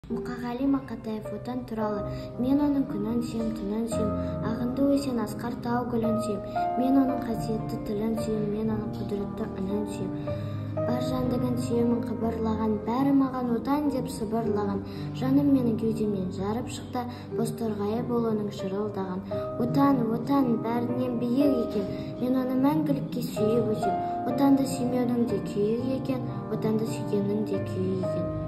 Мұқағали Мақатаев отан туралы: мен оның күнін сүйем, түнін сүйем, ағынды өзен асқар тау гүлін сүйем, мен оның қасиетті тілін сүйем, мен оның құдіретті үнін сүйем. Бар жандығын сүйемін қыбырлаған, бәрі маған отан деп сыбырлаған, жаным менің кеудемнен жарып шықты, бозторғайы бол оның шырылдаған. Отан, отан бәрінен биік екен, мен оны мәңгілікке сүйіп өсем. Отанды сүймеудің де күйі екен, отанды сүйгеннің де күйі екен.